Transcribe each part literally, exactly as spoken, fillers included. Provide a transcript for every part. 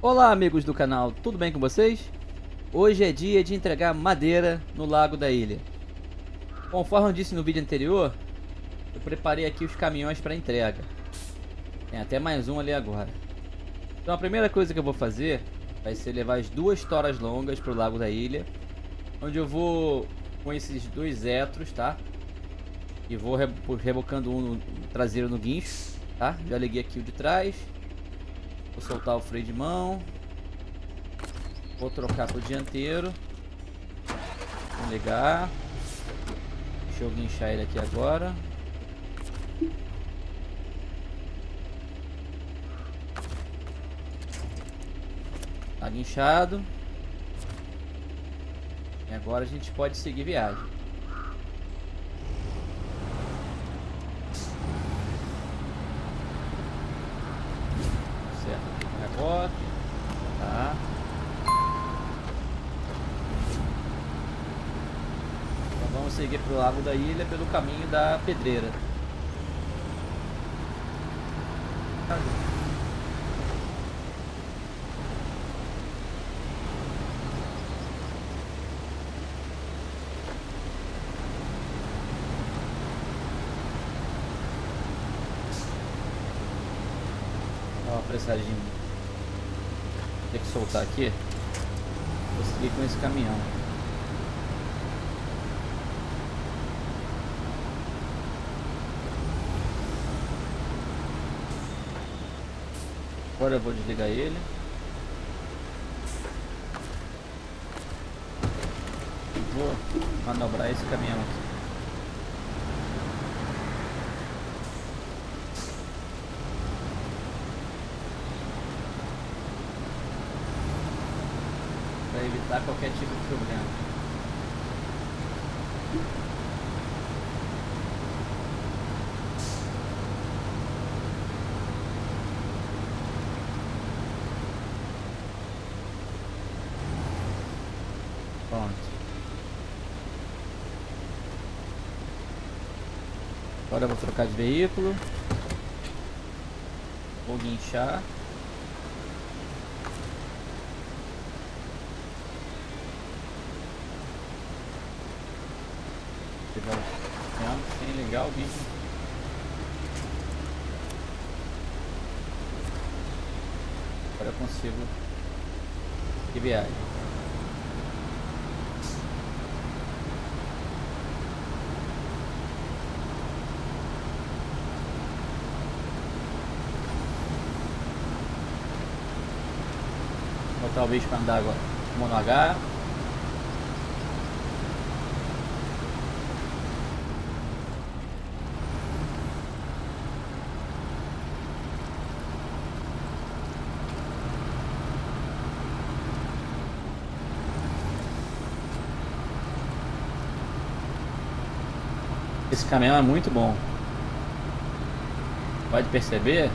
Olá amigos do canal, tudo bem com vocês? Hoje é dia de entregar madeira no lago da ilha. Conforme eu disse no vídeo anterior, eu preparei aqui os caminhões para entrega. Tem até mais um ali agora. Então a primeira coisa que eu vou fazer vai ser levar as duas toras longas para o lago da ilha, onde eu vou com esses dois etros, tá? E vou rebocando um no traseiro no guincho, tá? Já liguei aqui o de trás. Vou soltar o freio de mão. Vou trocar pro dianteiro. Vou ligar. Deixa eu guinchar ele aqui agora. Tá guinchado. E agora a gente pode seguir viagem. Certo aqui o reboque. Tá. Então vamos seguir pro lago da ilha pelo caminho da pedreira. Ó, apressadinho. Tem que soltar aqui. Vou seguir com esse caminhão. Agora eu vou desligar ele. E vou manobrar esse caminhão aqui. Para evitar qualquer tipo de problema. Pronto. Agora eu vou trocar de veículo. Vou guinchar. Sem ligar o guincho. Agora eu consigo ir viagem. Vou botar o bicho para andar agora. Mono H. Esse caminhão é muito bom. Pode perceber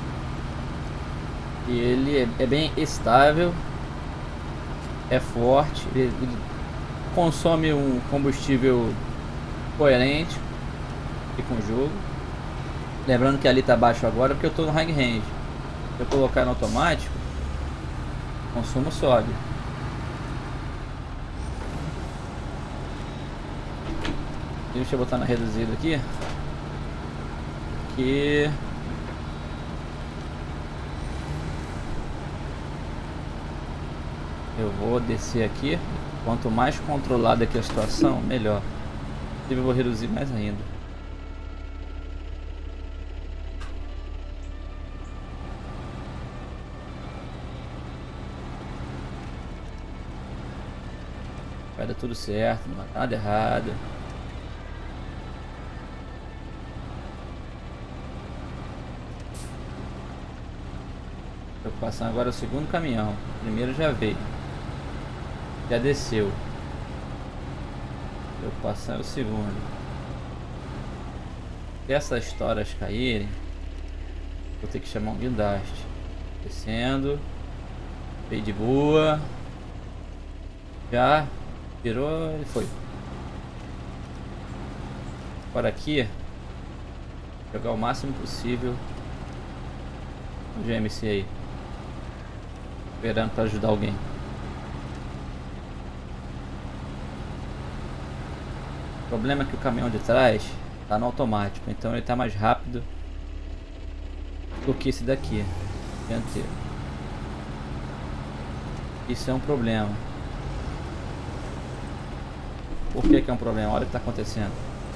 que ele é, é bem estável, é forte, ele, ele consome um combustível coerente e com o jogo. Lembrando que ali tá baixo agora porque eu estou no high range. Se eu colocar no automático, o consumo sobe. Deixa eu botar na reduzida aqui. Que eu vou descer aqui. Quanto mais controlada aqui a situação, melhor. Eu vou reduzir mais ainda. Vai dar tudo certo, não vai dar nada errado. Preocupação agora é o segundo caminhão. O primeiro já veio. Já desceu. Preocupação é o segundo. Se essas toras caírem, vou ter que chamar um guindaste. Descendo. Veio de boa. Já virou, ele foi. Agora aqui, jogar o máximo possível o G M C aí. Esperando para ajudar alguém. O problema é que o caminhão de trás tá no automático, então ele tá mais rápido do que esse daqui, dianteiro. Isso é um problema. Por que que é um problema? Olha o que tá acontecendo.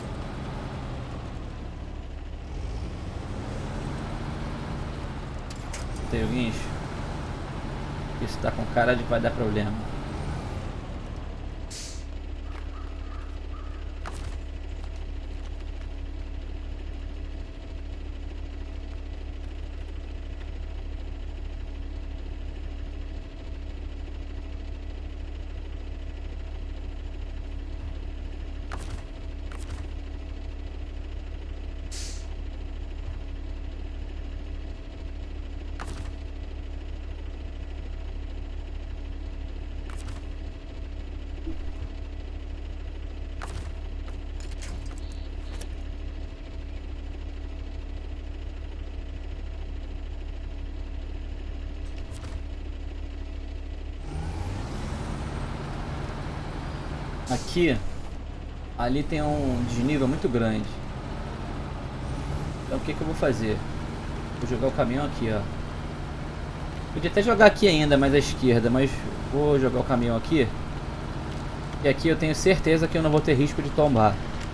Tem o guincho. Isso tá com cara de que vai dar problema. Aqui, ali tem um desnível muito grande. Então o que que eu vou fazer? Vou jogar o caminhão aqui, ó. Podia até jogar aqui ainda, mais à esquerda, mas vou jogar o caminhão aqui. E aqui eu tenho certeza que eu não vou ter risco de tombar.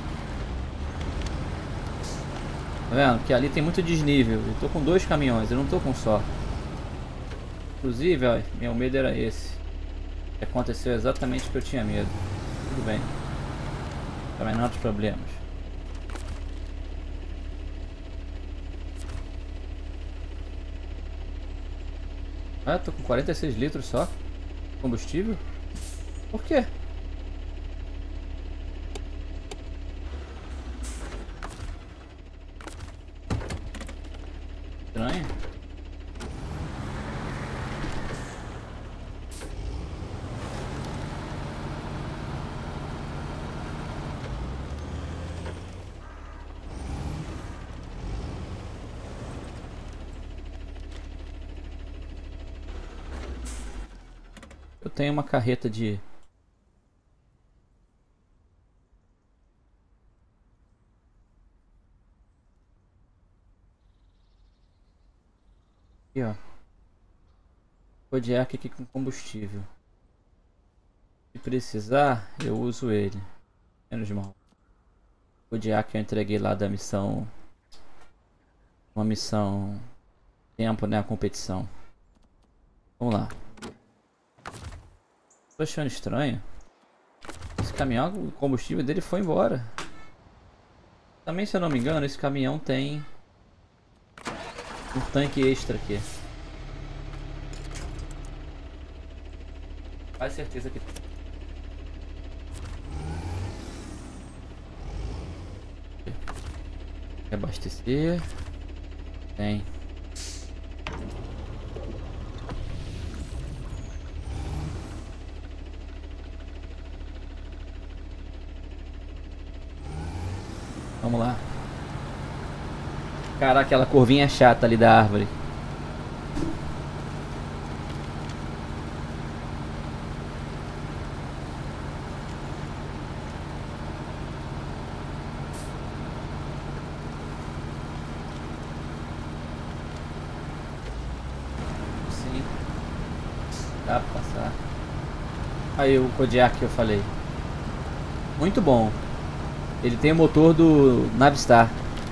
Tá vendo? Porque ali tem muito desnível. Eu tô com dois caminhões, eu não tô com um só. Inclusive, ó, meu medo era esse. Aconteceu exatamente o que eu tinha medo. Tudo bem. Também não há problemas. Ah, tô com quarenta e seis litros só. Combustível? Por quê? Estranho. Eu tenho uma carreta de... Aqui, ó. Kodiak aqui com combustível. Se precisar, eu uso ele. Menos mal. Kodiak eu entreguei lá da missão... Uma missão... Tempo, né? A competição. Vamos lá. Tô achando estranho. Esse caminhão, o combustível dele foi embora. Também, se eu não me engano, esse caminhão tem um tanque extra aqui. Quase certeza que tem. Quer abastecer? Tem. Vamos lá. Caraca, aquela curvinha chata ali da árvore. Sim. Dá pra passar. Aí o Kodiak que eu falei. Muito bom. Ele tem o motor do Navistar.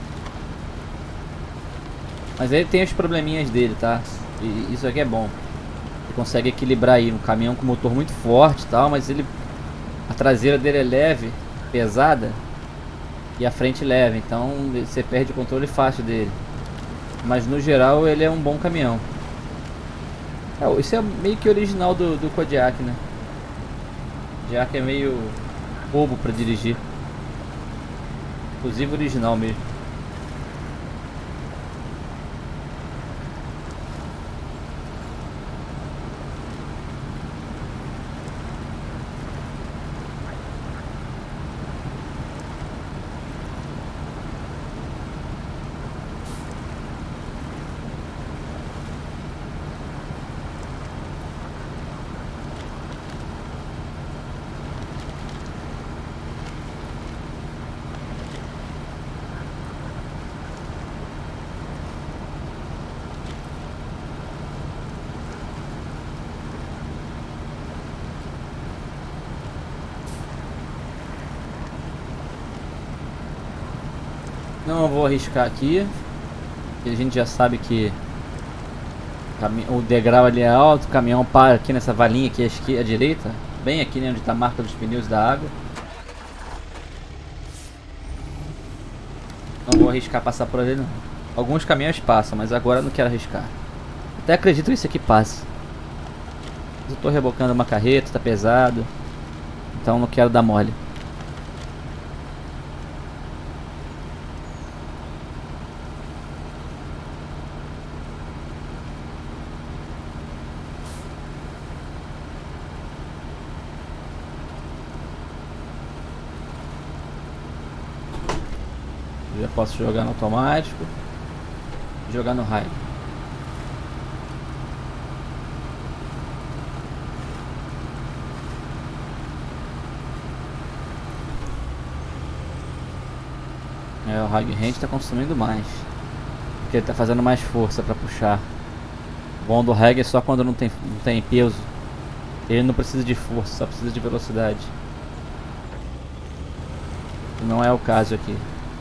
Mas ele tem os probleminhas dele, tá? E isso aqui é bom. Ele consegue equilibrar aí um caminhão com motor muito forte e tal, mas ele... A traseira dele é leve, pesada, e a frente leve, então você perde o controle fácil dele. Mas no geral ele é um bom caminhão. É, isso é meio que original do, do Kodiak, né? O Kodiak é meio bobo pra dirigir. Inclusive original mesmo. Não vou arriscar aqui. A gente já sabe que o degrau ali é alto, o caminhão para aqui nessa valinha aqui à esquerda, à direita, bem aqui, né, onde está a marca dos pneus da água. Não vou arriscar passar por ali não. Alguns caminhões passam, mas agora eu não quero arriscar. Até acredito que isso aqui passe. Eu estou rebocando uma carreta, está pesado, então não quero dar mole. Já posso jogar no automático, jogar no raio. É, o high range está consumindo mais, porque ele está fazendo mais força para puxar. O bom do reg é só quando não tem, não tem peso. Ele não precisa de força, só precisa de velocidade. Não é o caso aqui.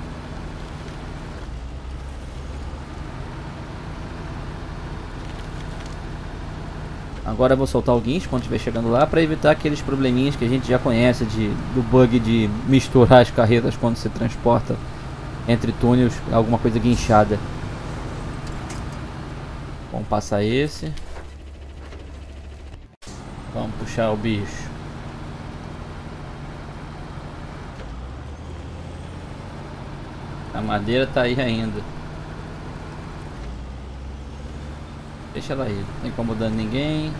Agora eu vou soltar o guincho quando estiver chegando lá, para evitar aqueles probleminhas que a gente já conhece de, do bug de misturar as carretas quando se transporta entre túneis, alguma coisa guinchada. Vamos passar esse. Vamos puxar o bicho. A madeira tá aí ainda. Deixa ela aí, não tá incomodando ninguém.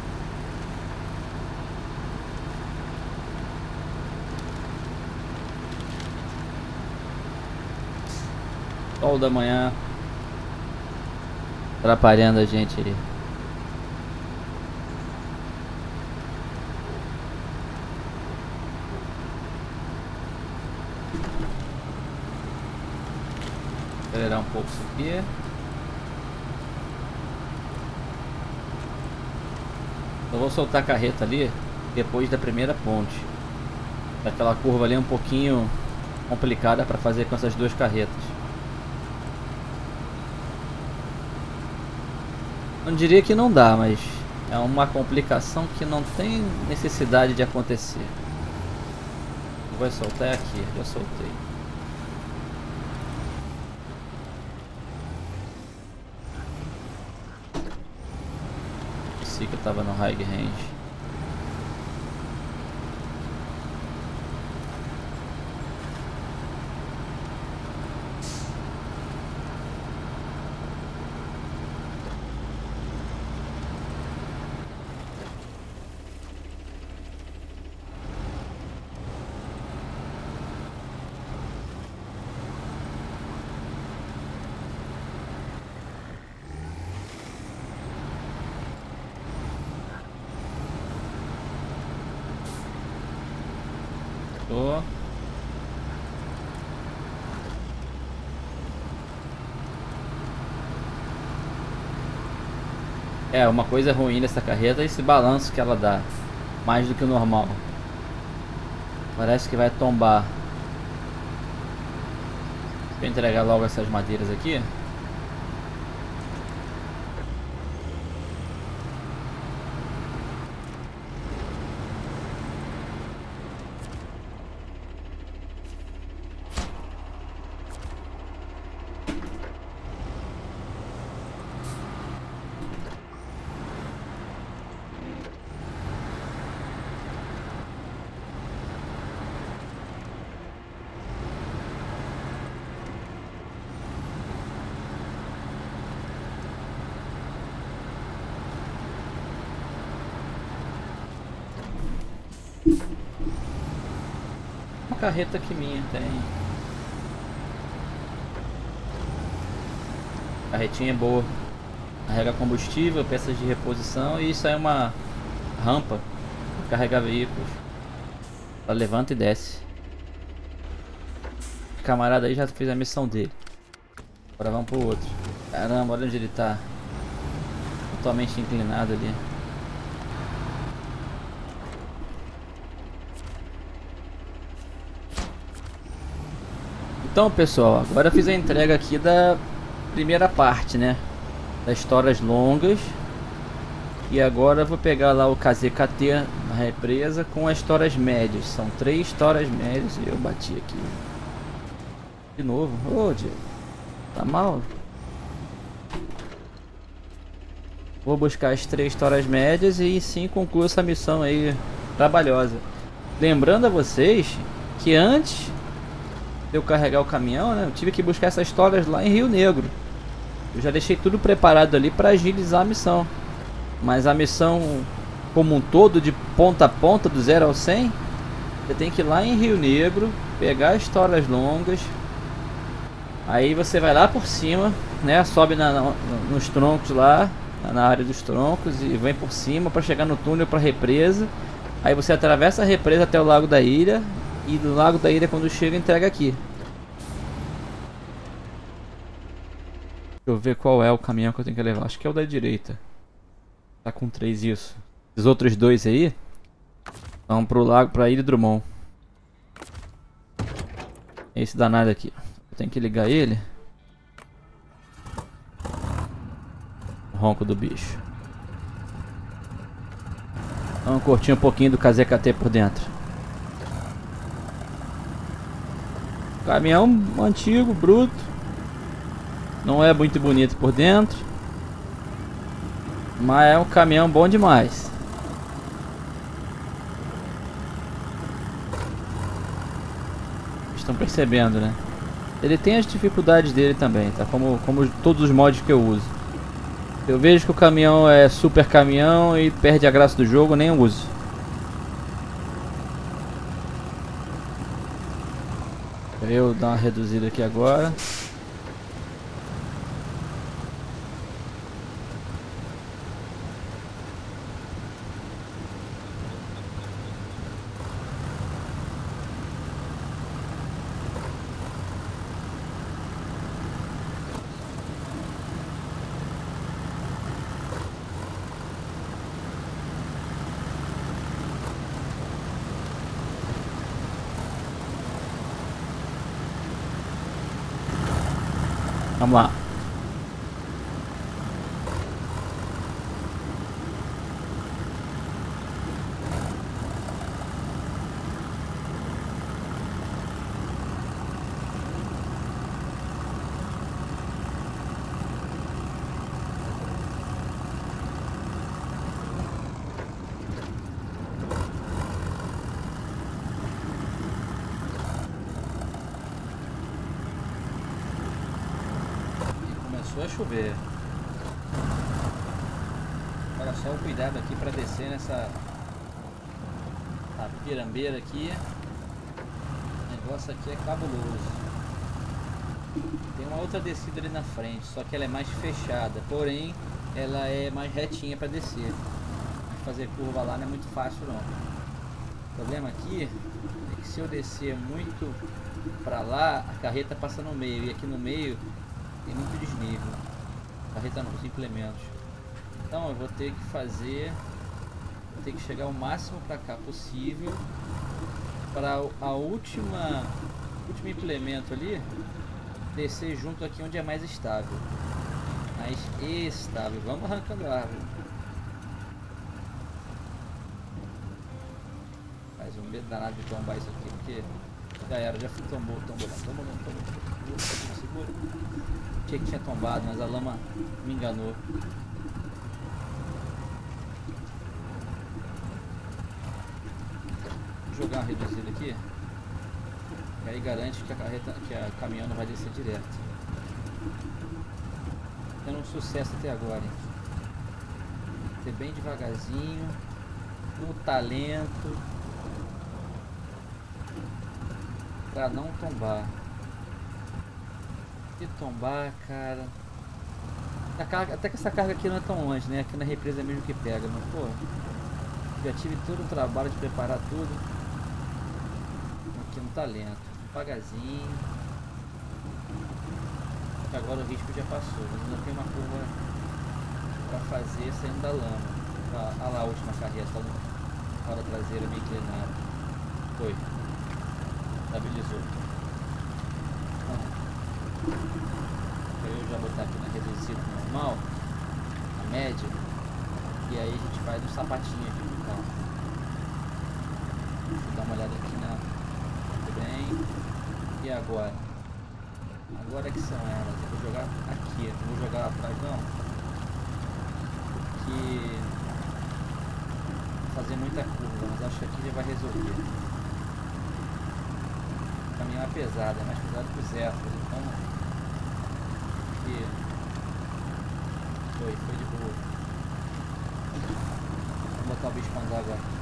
Sol da manhã atrapalhando a gente aí. Acelerar um pouco isso aqui. Eu vou soltar a carreta ali depois da primeira ponte. Aquela curva ali é um pouquinho complicada para fazer com essas duas carretas. Não diria que não dá, mas é uma complicação que não tem necessidade de acontecer. Vou soltar aqui, já soltei. Esse que eu tava no high range. Tô. É, uma coisa ruim dessa carreta é esse balanço que ela dá, mais do que o normal. Parece que vai tombar. Vou entregar logo essas madeiras aqui. Uma carreta que minha tem. Carretinha é boa. Carrega combustível, peças de reposição e isso aí é uma rampa para carregar veículos. Ela levanta e desce. O camarada aí já fez a missão dele. Agora vamos pro outro. Caramba, olha onde ele tá. Totalmente inclinado ali. Então, pessoal, agora eu fiz a entrega aqui da primeira parte, né? Das histórias longas. E agora eu vou pegar lá o K Z K T na represa com as histórias médias. São três histórias médias e eu bati aqui. De novo. Ô, Diego. Tá mal? Vou buscar as três histórias médias e sim concluo essa missão aí trabalhosa. Lembrando a vocês que antes de eu carregar o caminhão, né, eu tive que buscar essas histórias lá em Rio Negro. Eu já deixei tudo preparado ali para agilizar a missão. Mas a missão como um todo, de ponta a ponta, do zero ao cem, você tem que ir lá em Rio Negro, pegar histórias longas. Aí você vai lá por cima, né, sobe na, na, nos troncos lá, na área dos troncos, e vem por cima para chegar no túnel para represa. Aí você atravessa a represa até o Lago da Ilha, e do Lago da Ilha, quando chega, entrega aqui. Deixa eu ver qual é o caminhão que eu tenho que levar. Acho que é o da direita. Tá com três isso. Os outros dois aí vão pro lago, pra Ilha Drummond. Esse danado aqui. Eu tenho que ligar ele. O ronco do bicho. Vamos curtir um pouquinho do K Z K T por dentro. Caminhão antigo, bruto. Não é muito bonito por dentro. Mas é um caminhão bom demais. Estão percebendo, né? Ele tem as dificuldades dele também, tá? Como, como todos os mods que eu uso. Eu vejo que o caminhão é super caminhão e perde a graça do jogo, nem uso. Eu dar uma reduzida aqui agora. Vamos lá. Começou a chover. Olha só o cuidado aqui para descer nessa a pirambeira aqui. O negócio aqui é cabuloso. Tem uma outra descida ali na frente, só que ela é mais fechada, porém ela é mais retinha para descer. Mas fazer curva lá não é muito fácil não. O problema aqui é que se eu descer muito para lá, a carreta passa no meio, e aqui no meio tem muito desnível. Carreta nos implementos. Então eu vou ter que fazer, vou ter que chegar o máximo para cá possível, para a última último implemento ali descer junto aqui onde é mais estável. Mais estável. Vamos arrancando a árvore. Faz um medo danado de tombar isso aqui, porque já era, já fui tombou, tombou, tombou, tombou, tombou, segura. Achei que tinha tombado, mas a lama me enganou. Vou jogar uma reduzida aqui. E aí garante que a carreta, que a caminhão não vai descer direto. Tendo um sucesso até agora, hein? Ser bem devagarzinho, no talento, pra não tombar. Se tombar, cara. A carga, até que essa carga aqui não é tão longe, né? Aqui na represa é mesmo que pega, mas pô, já tive todo o trabalho de preparar tudo. Aqui no talento, devagarzinho. Agora o risco já passou, mas ainda tem uma curva para fazer saindo da lama. Olha lá a última carreta, a roda traseira meio inclinada. Foi. Estabilizou. reduzido normal, a média, e aí a gente vai no sapatinho aqui no carro. Deixa eu dar uma olhada aqui na... Muito bem. E agora? Agora que são elas. Eu vou jogar aqui, eu não vou jogar lá atrás não. Porque... fazer muita curva, mas acho que aqui já vai resolver. O caminhão é pesado, é mais pesado que o Zéfiro, então... Aqui... Foi, foi de boa. Vou botar o bicho pra andar agora.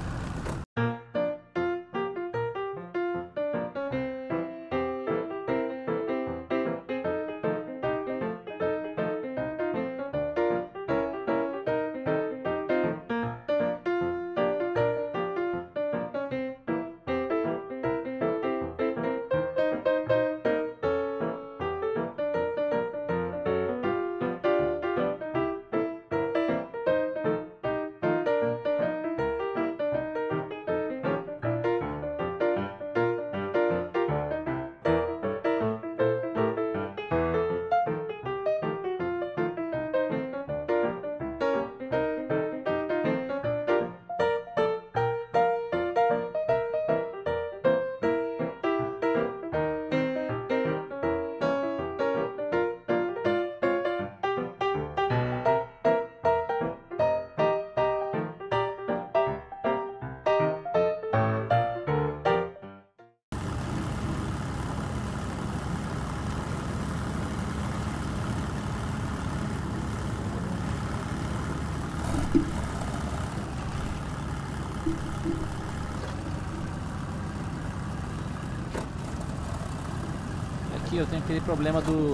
Aqui eu tenho aquele problema do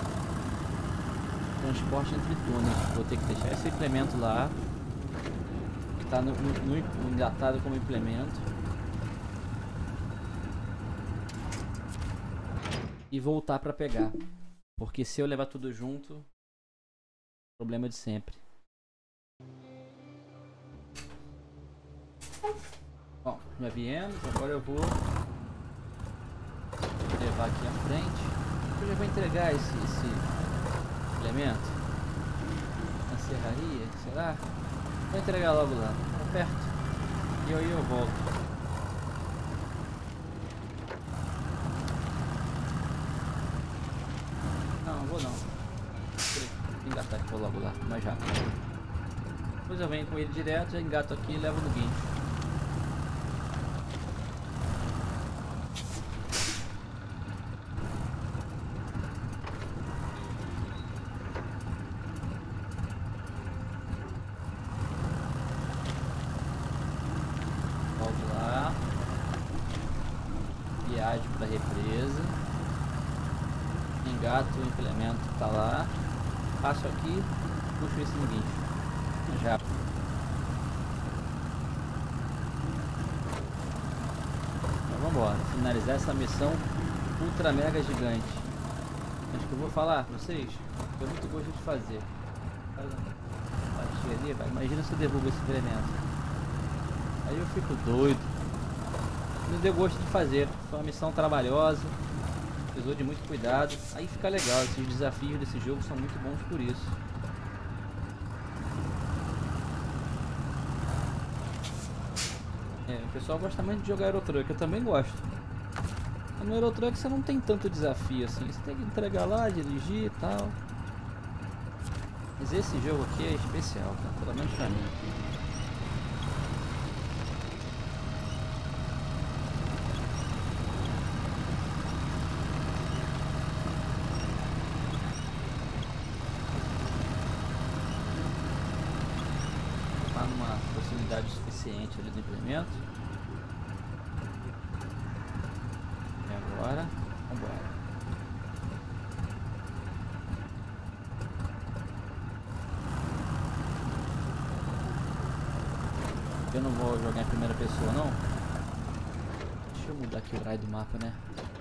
transporte entre túneis. Vou ter que deixar esse implemento lá, que está no, no, no, engatado como implemento, e voltar para pegar, porque se eu levar tudo junto, problema de sempre. Bom, já viemos, agora eu vou levar aqui à frente. Eu já vou entregar esse, esse elemento na serraria, será? Vou entregar logo lá, tá perto, e aí eu volto. Não, vou não. Vou engatar aqui, vou logo lá, mais rápido. Depois eu venho com ele direto, já engato aqui e levo no guincho. Viagem para a represa, engato o implemento que tá lá, passo aqui, puxo esse no guincho. Já. Então vamos embora, finalizar essa missão ultra mega gigante. Acho que eu vou falar para vocês, eu muito gosto de fazer. Ali, vai. Imagina se eu derrubo esse implemento. Aí eu fico doido. Não deu gosto de fazer, foi uma missão trabalhosa, precisou de muito cuidado, aí fica legal, esses desafios desse jogo são muito bons por isso. É, o pessoal gosta muito de jogar Euro Truck, eu também gosto. No Euro Truck você não tem tanto desafio assim, você tem que entregar lá, dirigir e tal. Mas esse jogo aqui é especial, tá? Pelo menos pra mim. Numa proximidade suficiente ali do implemento. E agora, vamos embora. Eu não vou jogar em primeira pessoa não. Deixa eu mudar aqui o raio do mapa, né?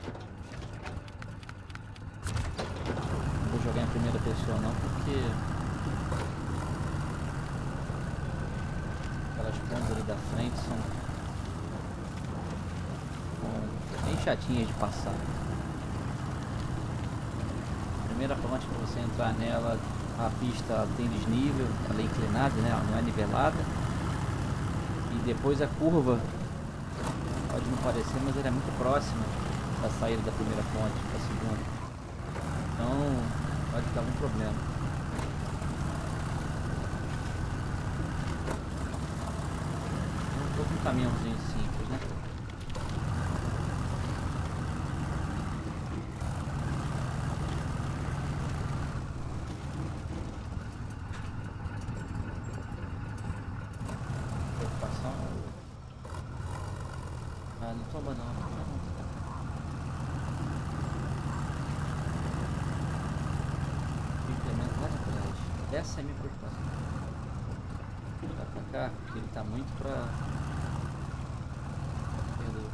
Não vou jogar em primeira pessoa não, porque aquelas pontas ali da frente são, são bem chatinhas de passar. primeira ponte, para você entrar nela, a pista tem desnível, ela é inclinada, né? Ela não é nivelada. E depois a curva, pode não parecer, mas ela é muito próxima da saída da primeira ponte para a segunda. Então pode dar algum problema. Estou com um caminhãozinho simples, né? Preocupação. Ah, não toma não. Não toma não. Implemento lá atrás. Essa é a minha preocupação. Vou botar pra cá, porque ele tá muito pra... Perdoa.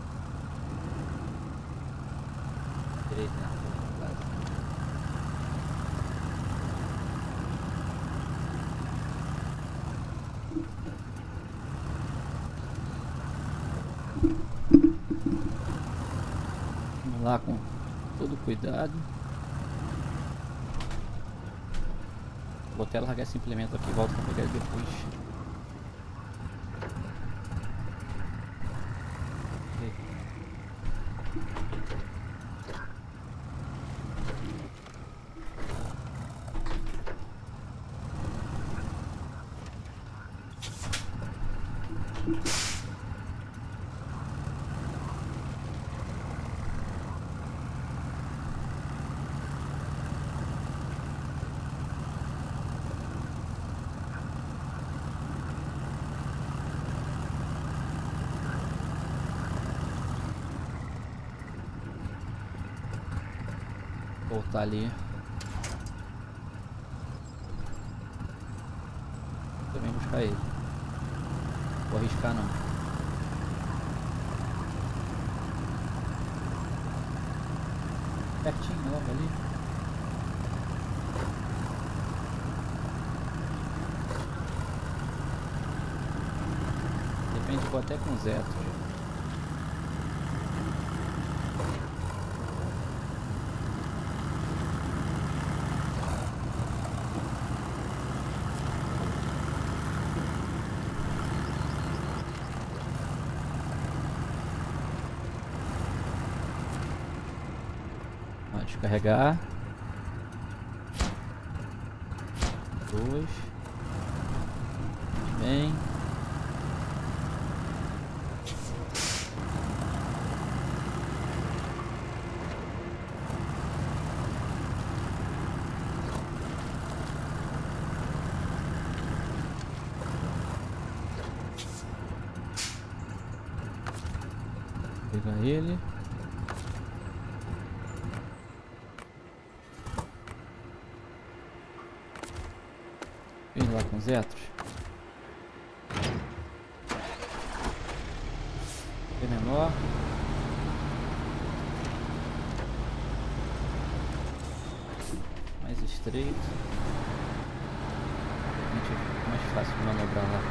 Direito, né? Vamos lá com todo cuidado. Vou até largar esse implemento aqui e volto para pegar ele depois. Voltar ali. Também buscar ele. Vou arriscar não. Pertinho logo ali. De repente vou até com Zeto. Descarregar. Dois. Bem. Pegar ele. Vem lá com os Zetros. É menor. Mais estreito. É mais fácil de manobrar lá.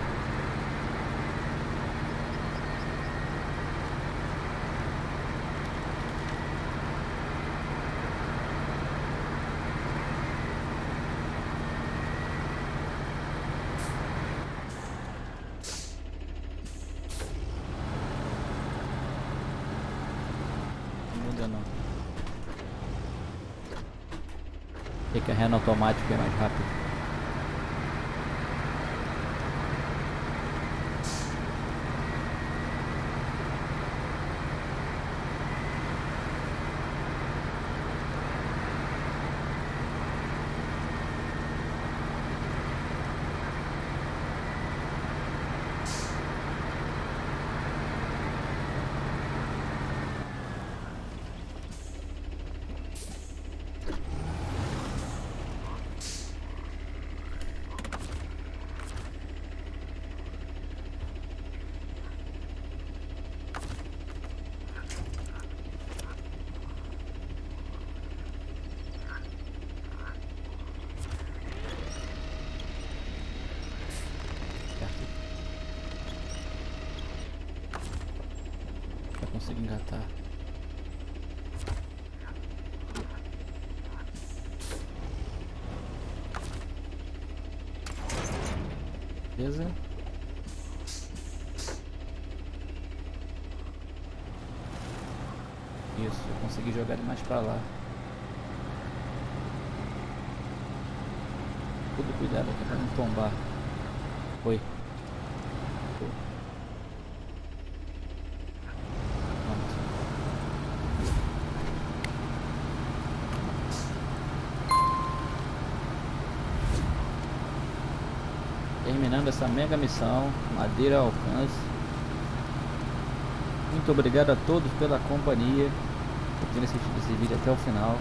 Não. Tem que carregar no automático é mais rápido. Consigo engatar. Beleza. Isso, eu consegui jogar ele mais pra lá. Tudo cuidado aqui pra não tombar. Foi. Foi. Pronto. Terminando essa mega missão, madeira ao alcance. Muito obrigado a todos pela companhia, por terem assistido esse vídeo até o final.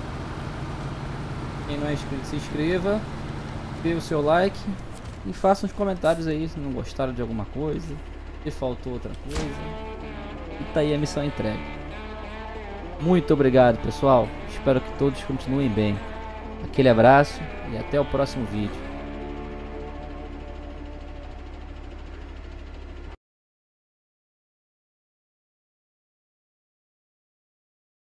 Quem não é inscrito, se inscreva, dê o seu like e faça uns comentários aí se não gostaram de alguma coisa, se faltou outra coisa. E tá aí a missão entregue. Muito obrigado, pessoal. Espero que todos continuem bem. Aquele abraço e até o próximo vídeo.